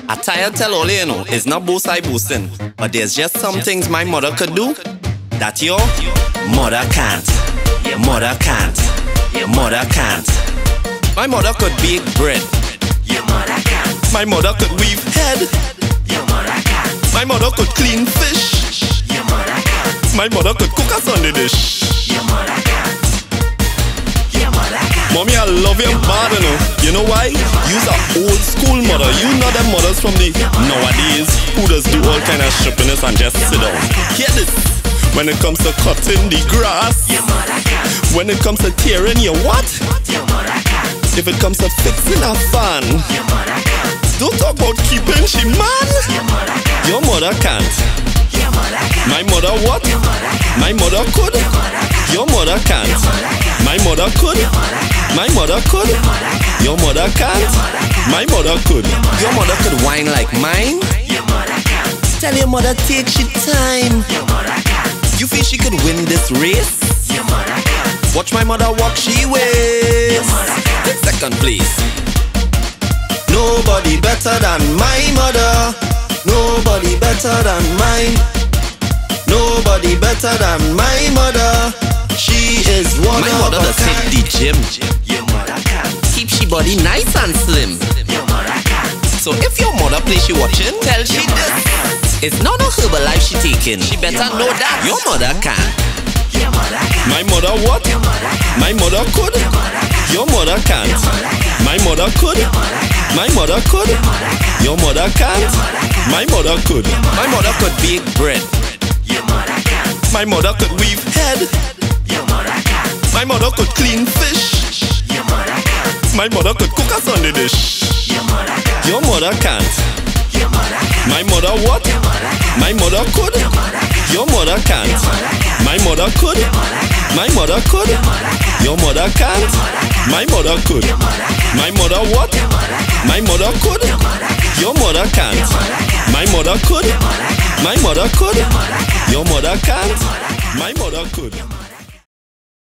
I tire tell all you know, it's not both side boosting, but there's just some things my mother could do that your mother can't. Your mother can't. Your mother can't. My mother could bake bread. Your mother can't. My mother could weave head. Your mother can't. My mother could clean fish. Your mother can't. My mother could cook a Sunday dish. Your mother can't. Your mother can't. Mommy, I love you bad, you know. You know why? You're an old school mother. You know them mothers from the nowadays who just do all kind of strippiness and just sit down. Hear this. When it comes to cutting the grass, your mother can't. When it comes to tearing your what? Your mother can't. If it comes to fixing a fan, your mother can't. Don't talk about keeping she man. Your mother can't. Your mother can't. Your mother can't. My mother what? Your mother can't. My mother could. Your mother can't. My mother could. My mother could. Your mother can't. My mother could. Your mother could whine like mine. Your mother can't. Tell your mother take she time. Your mother can't. You feel she could win this race? Your mother can't. Watch my mother walk she ways. Your mother can't. Take second please. Nobody better than my mother. Nobody better than mine. Nobody better than my mother. She is one my of mother does hit the gym. Your mother can't. Keep she body nice and slim. Your mother can't. So if your mother play she watching, tell she this. It's not a Herbalife she taking. She better know that your mother can't. Your mother can't. My mother what? Your mother can't. My mother could. Your mother can't. My mother could. My mother could. Your mother can't. My mother could. My mother could bake bread. Your mother can't. My mother could weave head. Your mother can't. My mother could clean fish. Your mother can't. My mother could cook a Sunday dish. Your mother can't. Your mother can't. Your mother can't. My mother what? Your mother can't. My mother could. Your mother can't. My mother could. My mother could. Your mother can't. My mother could. My mother what? My mother could. Your mother can't. My mother could. My mother could. Your mother can't. My mother could.